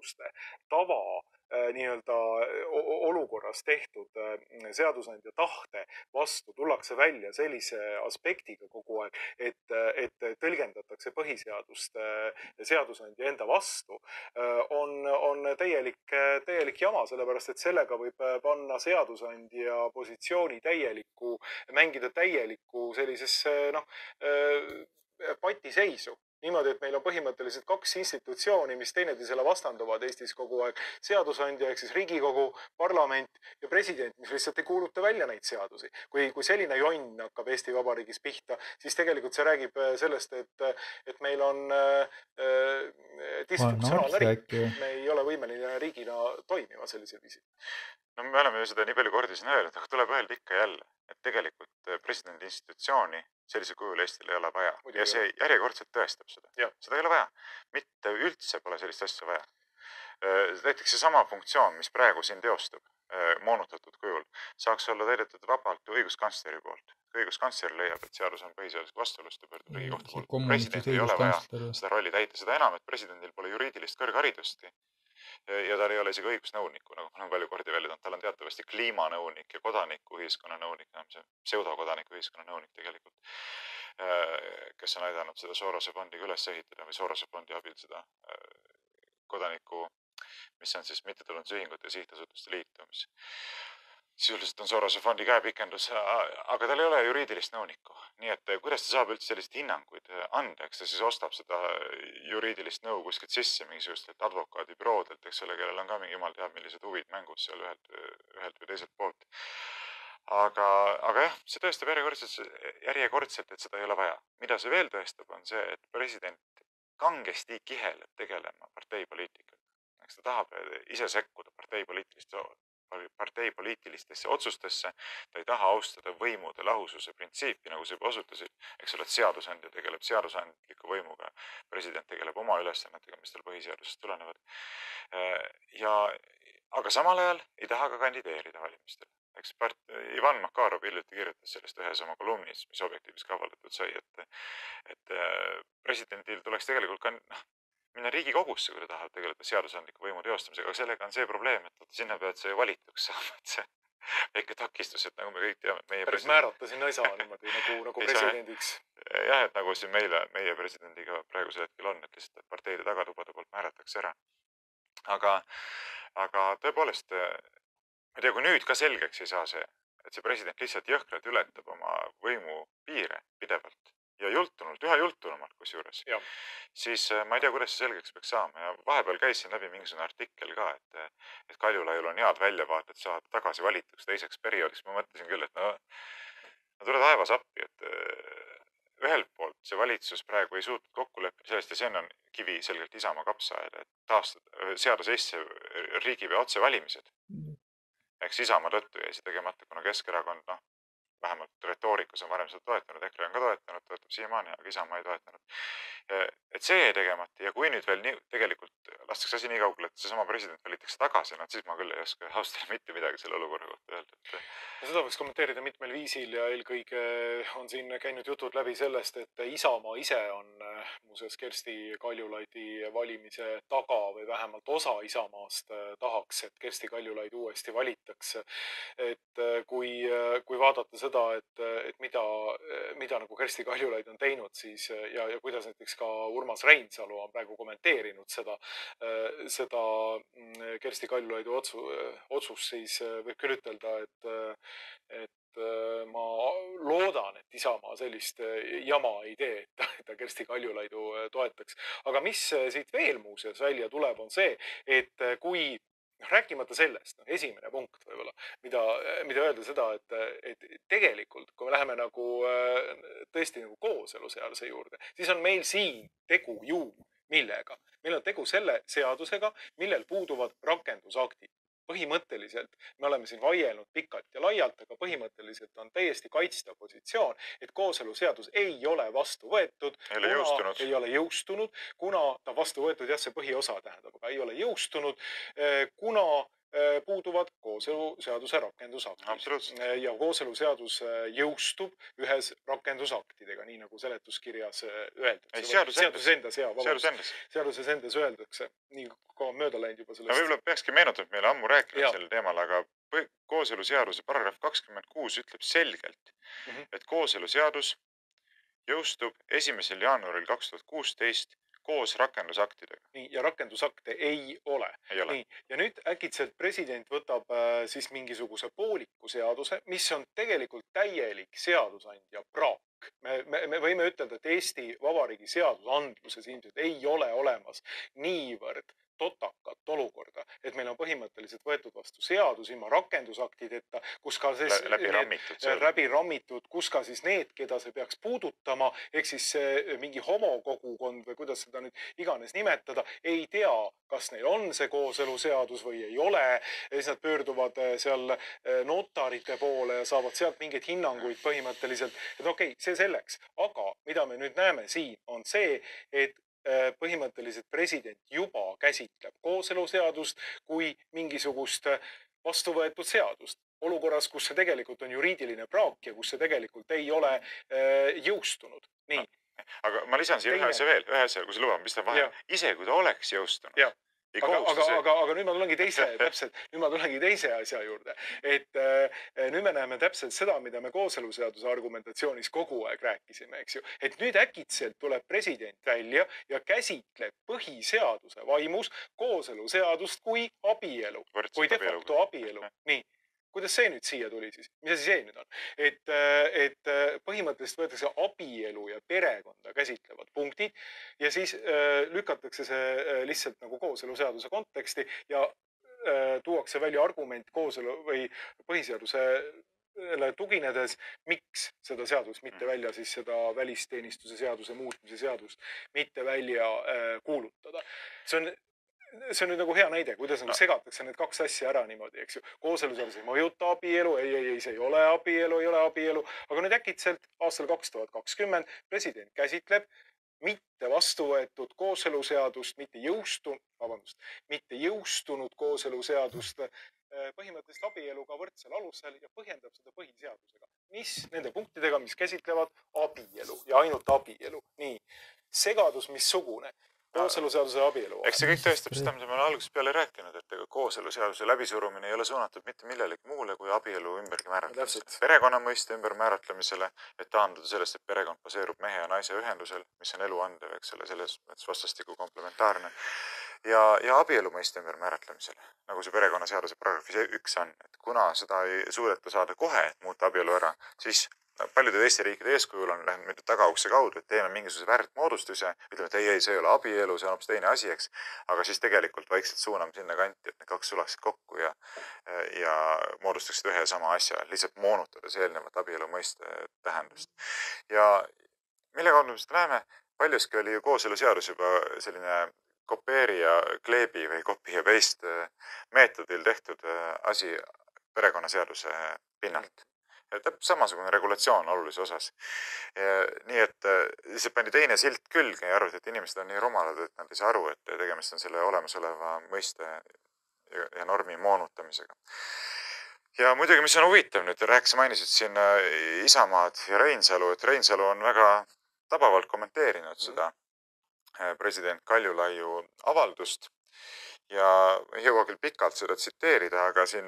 praeguste tava nii-öelda olukorras tehtud seadusandja tahte vastu tullakse välja sellise aspektiga kogu aeg, et tõlgendatakse põhiseadust seadusandja enda vastu, on täielik jama, sellepärast et sellega võib panna seadusandja positsiooni mängida täielikku sellisesse patiseisu. Niimoodi, et meil on põhimõtteliselt kaks institutsiooni, mis teineteisele vastanduvad Eestis kogu aeg. Seadusandja ehk siis Riigikogu, parlament ja president, mis lihtsalt ei kuuluta välja neid seadusi. Kui selline jonn hakkab Eesti Vabariigis pihta, siis tegelikult see räägib sellest, et meil on disfunktsionaalne riik. Me ei ole võimeline riigina toimima sellisel viisil. No me oleme ju seda nii palju kordi siin öelnud, aga tuleb öelda ikka jälle, et tegelikult presidendi institutsiooni sellisel kujul Eestil ei ole vaja. Ja see järjekordselt tõestab seda. Seda ei ole vaja. Mitte üldse pole sellist asja vaja. Näiteks see sama funktsioon, mis praegu siin teostub moonutatud kujul, saaks olla täidetud vabalt õiguskantsleri poolt. Kui õiguskantsler leiab, et seadus on põhiseadusega vastuolus, ta pöördub Riigikohtu poolt. Presidendil ei ole vaja seda rolli täita. Seda enam, et presidendil pole juriidilist kõrgharidustki. Ja tal ei ole isegi õigusnõuniku, nagu ma olen palju kordi välja toonud. Tal on teatavasti kliimanõunik ja kodanikuühiskonna nõunik, pseudokodanikuühiskonna nõunik tegelikult, kes on aidanud seda Sorose fondiga üles ehitada või Sorose fondi abil seda kodaniku, mis on siis mittetulundusühingute ja sihtasutuste liitu, mis sisuliselt on Sorose fondi käepikendus, aga tal ei ole juriidilist nõunikku. Nii et kuidas ta saab üldse selliseid hinnanguid anda, eks ta siis ostab seda juriidilist nõu kuskilt sisse mingisugustelt advokaadibüroodelt, eks ole, kellel on ka mingi jumal teab millised huvid mängus seal ühelt või teiselt poolt. Aga jah, see tõestab järjekordselt, et seda ei ole vaja. Mida see veel tõestab, on see, et president kangesti kiheleb tegelema parteipoliitikaga. Eks ta tahab ise sekkuda parteipoliitilistesse otsustesse, ta ei taha austada võimude lahususe printsiipi, nagu sa juba osutasid, eks ole, et seadusandja tegeleb seadusandliku võimuga, president tegeleb oma ülesannetega, mis tal põhiseadusest tulenevad. Aga samal ajal ei taha ka kandideerida valimistel. Ivan Makarov hiljuti kirjutas sellest ühes oma kolumnis, mis Objektiivis ka avaldatud sai, et presidendil tuleks tegelikult ka minna Riigikogusse, kui ta tahab tegeleda seadusandliku võimu teostamisega, aga sellega on see probleem, et sinna pead see valituks saama, et see väike takistus, et nagu me kõik teame, päris määrata sinna ei saa niimoodi nagu presidendiks. Jah, et nagu siin meie presidendiga praegusel hetkel on, et lihtsalt parteide tagatubade poolt määratakse ära. Aga tõepoolest, ma ei tea, kui nüüd ka selgeks ei saa see, et see president lihtsalt jõhkralt ületab oma võimu piire pidevalt ja üha jultunumalt kusjuures, siis ma ei tea, kuidas see selgeks peaks saama. Ja vahepeal käisin läbi mingisugune artikkel ka, et Kaljulaiul on head väljavaated saada tagasi valituks teiseks perioodiks. Ma mõtlesin küll, et no tule taevas appi, et ühelt poolt see valitsus praegu ei suutnud kokku leppida sellest ja see on kivi selgelt Isamaa kapsaaeda, et seada sisse riigipea otsevalimised. Eks Isamaa tõttu jäi see tegemata, kuna Keskerakond, vähemalt retoorikus on varem seda toetanud, EKRE on ka toetab siiamaani, aga Isamaa ei toetanud. Et see jäi tegemata ja kui nüüd veel tegelikult lastakse asi nii kaugele, et seesama president valitakse tagasi, siis ma küll ei oska Austriale mitte midagi selle olukorra kohta öelda. Seda võiks kommenteerida mitmel viisil ja eelkõige on siin käinud jutud läbi sellest, et Isamaa ise on muuseas Kersti Kaljulaidi valimise taga või vähemalt osa Isamaast tahaks, et Kersti Kaljulaid uuesti valitaks. Et kui vaadata seda, et mida nagu Kersti Kaljulaid on teinud, siis ja kuidas näiteks ka Urmas Reinsalu on praegu kommenteerinud seda Kersti Kaljulaidu otsust, siis võib küll ütelda, et ma loodan, et Isamaa sellist jama ei tee, et ta Kersti Kaljulaidu toetaks. Aga mis siit veel muuseas välja tuleb, on see, et kui rääkimata sellest, esimene punkt võib-olla, mida öelda seda, et tegelikult, kui me läheme nagu tõesti nagu kooseluseaduse juurde, siis on meil siin tegu ju millega. Meil on tegu selle seadusega, millel puuduvad rakendusaktid. Põhimõtteliselt me oleme siin vaielnud pikalt ja laialt, aga põhimõtteliselt on täiesti kaitsta positsioon, et kooseluseadus ei ole vastu võetud, ei ole jõustunud, kuna ta vastu võetud, jah, see põhiosa tähendab, aga ei ole jõustunud, kuna puuduvad kooseluseaduse rakendusaktid. Absoluutselt. Ja kooseluseadus jõustub ühes rakendusaktidega, nii nagu seletuskirjas öeldakse. Seaduses endas öeldakse, nii kaua mööda läinud juba sellest. No võib-olla peakski meenutama, et meile ammu rääkinud sellel teemal, aga kooseluseaduse paragrahv 26 ütleb selgelt, et kooseluseadus jõustub 1. jaanuaril 2016 koos rakendusaktidega. Nii, ja rakendusakte ei ole. Nii, ja nüüd äkitselt president võtab siis mingisuguse pooliku seaduse, mis on tegelikult täielik seadusandja praak. Me võime ütelda, et Eesti Vabariigi seadusandluses ilmselt ei ole olemas niivõrd totakat olukorda, et meil on põhimõtteliselt võetud vastu seadus ilma rakendusaktideta, kus ka läbi rammitud, kus ka siis need, keda see peaks puudutama, ehk siis mingi homokogukond või kuidas seda nüüd iganes nimetada, ei tea, kas neil on see kooseluseadus või ei ole, ja siis nad pöörduvad seal notarite poole ja saavad sealt mingeid hinnanguid põhimõtteliselt, et okei, see selleks, aga mida me nüüd näeme siin on see, et põhimõtteliselt president juba käsitleb kooseluseadust kui mingisugust vastu võetud seadust. Olukorras, kus see tegelikult on juriidiline praak ja kus see tegelikult ei ole jõustunud. Nii. Aga ma lisan siia ühe asja, kui sa lubad, mis ta vahel. Ise kui ta oleks jõustunud. Aga nüüd ma tulengi teise asja juurde. Et nüüd me näeme täpselt seda, mida me kooseluseaduse argumentatsioonis kogu aeg rääkisime, eks ju. Et nüüd äkitselt tuleb president välja ja käsitleb põhiseaduse vaimus kooseluseadust kui abielu. Kui de facto abielu. Nii. Kuidas see nüüd siia tuli siis? Mis asi see nüüd on? Et põhimõtteliselt võetakse abielu ja perekonda käsitlevad punktid ja siis lükatakse see lihtsalt nagu kooseluseaduse konteksti ja tuuakse välja argument kooselu või põhiseadusele tuginedes, miks seda seadust mitte välja, siis seda välisteenistuse seaduse muutmise seadust mitte välja kuulutada. See on nüüd nagu hea näide, kuidas nagu segatakse need kaks asja ära niimoodi, eks ju. Kooseluseadus ei mõjuta abielu, ei, see ei ole abielu, aga nüüd äkitselt aastal 2020 president käsitleb mitte vastu võetud kooseluseadust, mitte jõustunud kooseluseadust põhimõtteliselt abieluga võrdsel alusel ja põhjendab seda põhiseadusega. Mis nende punktidega, mis käsitlevad abielu ja ainult abielu. Nii, segadus missugune. Kooseluseaduse abielu. Eks see kõik tõestab seda, mida me olen algusest peale rääkinud, et kooseluseaduse läbisurumine ei ole suunatud mitte millelegi muule kui abielu ümbergi määratlemisele. Perekonna mõiste ümber määratlemisele, et taanduda sellest, et perekond baseerub mehe ja naise ühendusel, mis on elu andev, eks ole, selles vastastiku komplementaarne. Ja abielu mõiste ümber määratlemisele, nagu see perekonnaseaduse paragrahvis 1 on, et kuna seda ei suudeta saada kohe, et muuta abielu ära, siis paljude teiste riikide eeskujul on läinud tagaukse kaudu, et teeme mingisuguse väärtmoodustuse, ütleme, et ei, see ei ole abielu, see on hoopis teine asi, eks. Aga siis tegelikult vaikselt suuname sinna kanti, et need kaks sulaksid kokku ja moodustaksid ühe sama asja, lihtsalt moonutades eelnevat abielu mõiste tähendust. Ja mille kaudu me seda näeme, paljuski oli ju kooseluseadus juba selline kopeeri ja kleebi või copy ja paste meetodil tehtud asi perekonnaseaduse pinnalt. Täpselt samasugune regulatsioon olulise osas. Nii et lihtsalt pandi teine silt külge ja arvati, et inimesed on nii rumalad, et nad ei saa aru, et tegemist on selle olemasoleva mõiste ja normi moonutamisega. Ja muidugi, mis on huvitav nüüd, mainisid siin Isamaad ja Reinsalu, et Reinsalu on väga tabavalt kommenteerinud seda president Kaljulaiu avaldust ja ei jõua küll pikalt seda tsiteerida, aga siin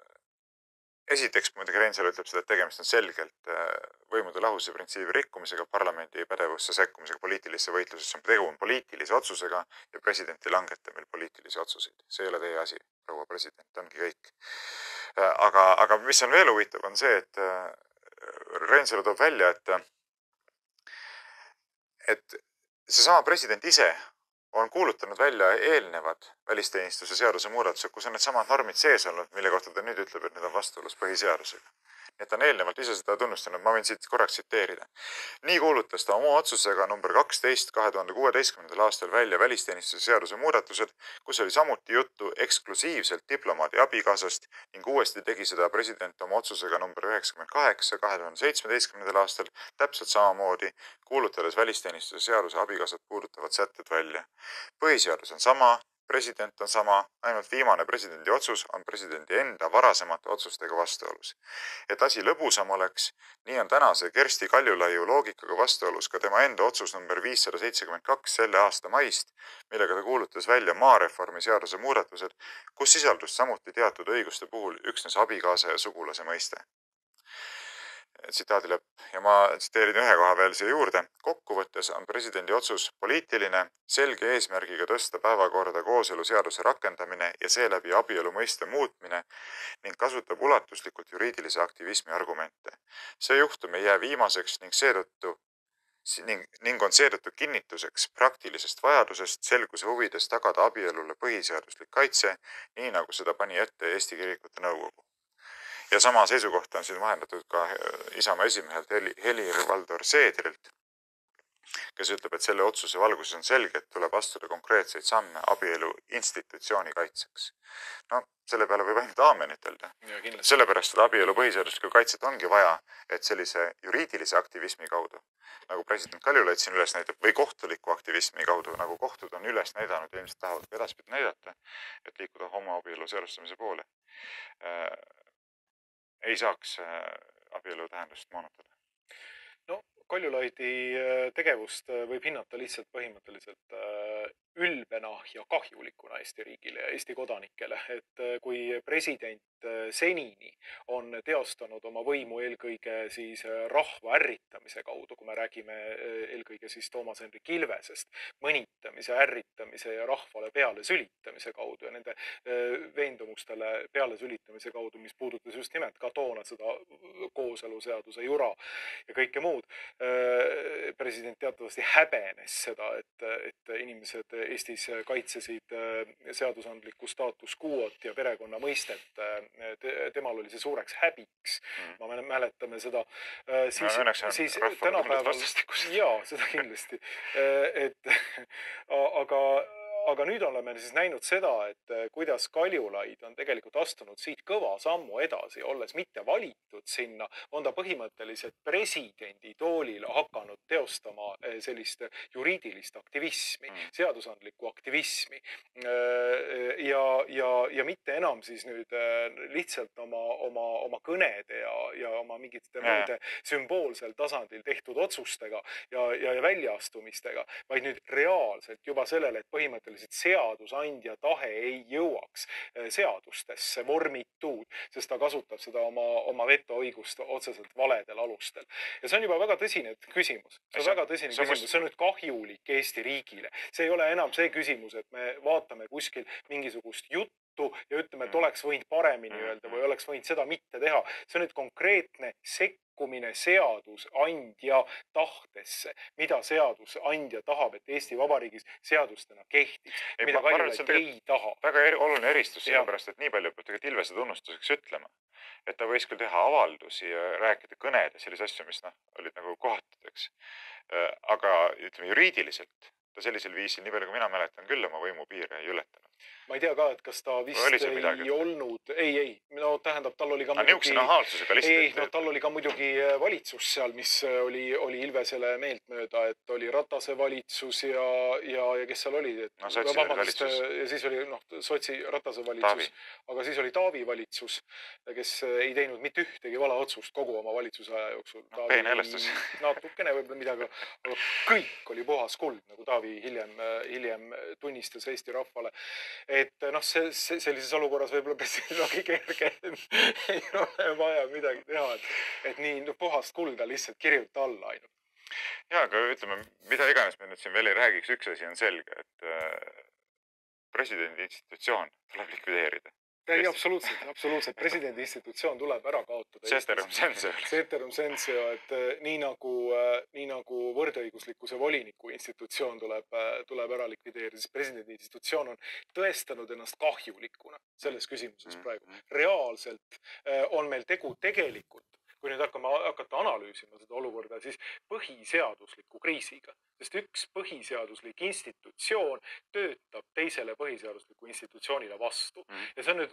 esiteks muidugi Reinsalu ütleb seda, et tegemist on selgelt võimude lahususe printsiibi rikkumisega, parlamendi pädevusse sekkumisega, poliitilisse võitlusesse, tegu on poliitilise otsusega ja president ei langeta meil poliitilisi otsuseid. See ei ole teie asi, proua president, ongi kõik. Aga mis on veel huvitav, on see, et Reinsalu toob välja, et seesama president ise on kuulutanud välja eelnevad välisteenistuse seaduse muudatused, kus on need samad normid sees olnud, mille kohta ta nüüd ütleb, et need on vastuolus põhiseadusega. Nii et ta on eelnevalt ise seda tunnustanud, ma võin siit korraks tsiteerida. Nii kuulutas ta oma otsusega number 12 2016. aastal välja välisteenistuse seaduse muudatused, kus oli samuti juttu eksklusiivselt diplomaadi abikaasast ning uuesti tegi seda president oma otsusega number 98 2017. aastal täpselt samamoodi, kuulutades välisteenistuse seaduse abikaasat puudutavad sätted välja. Põhiseadus on sama, president on sama, ainult viimane presidendi otsus on presidendi enda varasemate otsustega vastuolus. Et asi lõbusam oleks, nii on tänase Kersti Kaljulaiu loogikaga vastuolus ka tema enda otsus number 572 selle aasta maist, millega ta kuulutas välja maareformi seaduse muudatused, kus sisaldus samuti teatud õiguste puhul üksnes abikaasa ja sugulase mõiste. Tsitaadi lõpp. Ja ma tsiteerin ühe koha veel siia juurde. Kokkuvõttes on presidendi otsus poliitiline, selge eesmärgiga tõsta päevakorda kooseluseaduse rakendamine ja seeläbi abielu mõiste muutmine ning kasutab ulatuslikult juriidilise aktivismi argumente. See juhtum ei jää viimaseks ning on seetõttu kinnituseks praktilisest vajadusest selguse huvides tagada abielule põhiseaduslik kaitse, nii nagu seda pani ette Eesti Kirikute Nõukogu. Ja sama seisukohta on siin vahendatud ka Isamaa esimehelt Helir-Valdor Seedrilt, kes ütleb, et selle otsuse valguses on selge, et tuleb astuda konkreetseid samme abielu institutsiooni kaitseks. No, selle peale võib ainult aamen ütelda. Sellepärast, et abielu põhiseaduslikku kaitset ongi vaja, et sellise juriidilise aktivismi kaudu, nagu president Kaljulaid siin üles näitab, või kohtuliku aktivismi kaudu, nagu kohtud on üles näidanud ja ilmselt tahavad ka edaspidi näidata, et liikuda homoabielu seadustamise poole. Ei saaks abielu tähendust moonutada. No, Kaljulaidi tegevust võib hinnata lihtsalt põhimõtteliselt ülbena ja kahjulikuna Eesti riigile ja Eesti kodanikele, et kui president senini on teostanud oma võimu eelkõige siis rahva ärritamise kaudu, kui me räägime eelkõige siis Toomas Hendrik Ilvesest, mõnitamise, ärritamise ja rahvale peale sülitamise kaudu ja nende veendumustele peale sülitamise kaudu, mis puudutas just nimelt ka toona seda kooseluseaduse jura ja kõike muud. President teatavasti häbenes seda, et inimesed Eestis kaitsesid seadusandlikku staatus quo't ja perekonna mõistet. Temal oli see suureks häbiks. Ma mäletame seda. Siis tänapäeval... Jaa, seda kindlasti. Aga nüüd oleme siis näinud seda, et kuidas Kaljulaid on tegelikult astunud siit kõva sammu edasi, olles mitte valitud sinna, on ta põhimõtteliselt presidendi toolil hakanud teostama sellist juriidilist aktivismi, seadusandlikku aktivismi ja mitte enam siis nüüd lihtsalt oma kõnede ja oma mingite muude sümboolsel tasandil tehtud otsustega ja väljaastumistega, vaid nüüd reaalselt juba sellele, et põhimõtteliselt seadusandja tahe ei jõuaks seadustesse vormituud, sest ta kasutab seda oma vetoõigust otseselt valedel alustel. Ja see on juba väga tõsine küsimus. See on väga tõsine küsimus. See on nüüd kahjulik Eesti riigile. See ei ole enam see küsimus, et me vaatame kuskil mingisugust juttu ja ütleme, et oleks võinud paremini öelda või oleks võinud seda mitte teha. See on nüüd konkreetne sekkumine seadusandja tahtesse, mida seadusandja tahab, et Eesti Vabariigis seadustena kehtiks, mida Kaljulaid ei taha. Väga oluline eristus sellepärast, et nii palju peab Ilvese tunnustuseks ütlema, et ta võis küll teha avaldusi ja rääkida kõnede sellise asju, mis olid nagu kohatudeks. Aga ütleme juriidiliselt ta sellisel viisil, nii palju kui mina mäletan, küll oma võimu piire ei ületanud. Ma ei tea ka, et kas ta vist ei olnud... Ei. No tähendab, tal oli ka muidugi valitsus seal, mis oli Ilvesele meeltmööda, et oli Ratase valitsus ja kes seal oli? No sotside valitsus. Ja siis oli sotsi Ratase valitsus. Aga siis oli Taavi valitsus, kes ei teinud mitte ühtegi vale otsust kogu oma valitsuse aja jooksul. Peene helestus. Natukene võib-olla midagi, aga kõik oli puhas kuld, nagu Taavi hiljem tunnistas Eesti rahvale. Et sellises olukorras võib-olla president ongi kerge, ei ole vaja midagi teha, et nii puhast kulda lihtsalt kirjuta alla ainult. Ja, aga ütleme, mida iganes me nüüd siin veel ei räägiks, üks asi on selge, et presidendi institutsioon tuleb likvideerida. Ei, absoluutselt. Presidendi institutsioon tuleb ära kaotada. Ceterum censeo, et nii nagu võrdõiguslikkuse voliniku institutsioon tuleb ära likvideerida, siis presidendi institutsioon on tõestanud ennast kahjulikuna selles küsimuses praegu. Reaalselt on meil tegu tegelikult, kui nüüd hakata analüüsima seda olukorda, siis põhiseadusliku kriisiga. Sest üks põhiseaduslik institutsioon töötab teisele põhiseadusliku institutsioonile vastu. Ja see on nüüd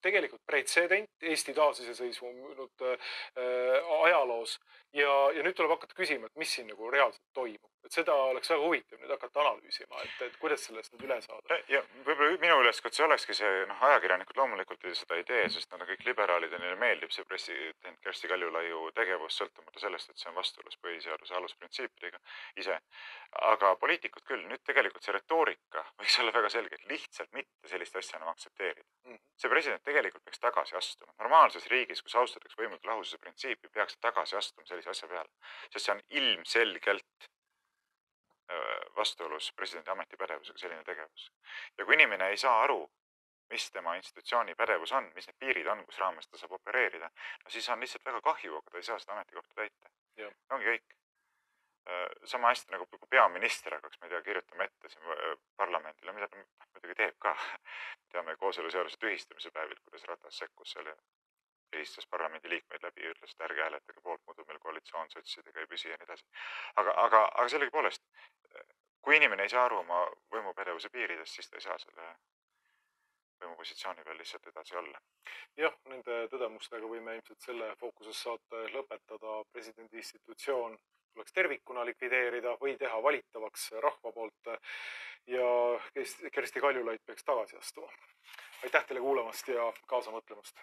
tegelikult pretsedent Eesti taasiseseisvunud ajaloos ja nüüd tuleb hakata küsima, et mis siin nagu reaalselt toimub. Et seda oleks väga huvitav nüüd hakata analüüsima, et kuidas sellest nüüd üle saada. Ja võib-olla minu üleskutse olekski see, ajakirjanikud loomulikult seda ei tee, sest nad on kõik liberaalid ja neile meeldib see president Kersti Kaljulaiu tegevus sõltumata sellest, et see on vastuolus põhiseaduse alusprintsiipidega ise. Aga poliitikud küll, nüüd tegelikult see retoorika võiks olla väga selge, et lihtsalt mitte sellist asja enam aktsepteerida. See president tegelikult peaks tagasi astuma. Normaalses riigis, kus austatakse võimude lahususe printsiipi, peaks tagasi astuma sellise asja peale, sest see on ilmselgelt vastuolus presidendi ametipädevusega selline tegevus. Ja kui inimene ei saa aru, mis tema institutsiooni pädevus on, mis need piirid on, kus raames ta saab opereerida, no siis on lihtsalt väga kahju, aga ta ei saa seda ametikohta täita. Ongi kõik. Sama hästi nagu peaminister hakkaks, ma ei tea, kirjutama ette siin parlamendile, mida ta muidugi teeb ka. Teame kooseluseaduse tühistamise päevil, kuidas Ratas sekkus seal ja ehistas parlamendi liikmeid läbi ja ütles, et ärge hääletage poolt, muidu meil koalitsioon sotsidega ei püsi ja nii edasi. Aga sellegipoolest, kui inimene ei saa aru oma võimupädevuse piiridest, siis ta ei saa selle võimupositsiooni peal lihtsalt edasi olla. Jah, nende tõdemustega võime ilmselt selle fookuses saate lõpetada. Presidendi institutsioon tuleks tervikuna likvideerida või teha valitavaks rahva poolt ja Kersti Kaljulaid peaks tagasi astuma. Aitäh teile kuulamast ja kaasa mõtlemast!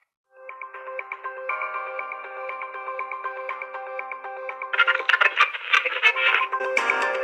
Thank you.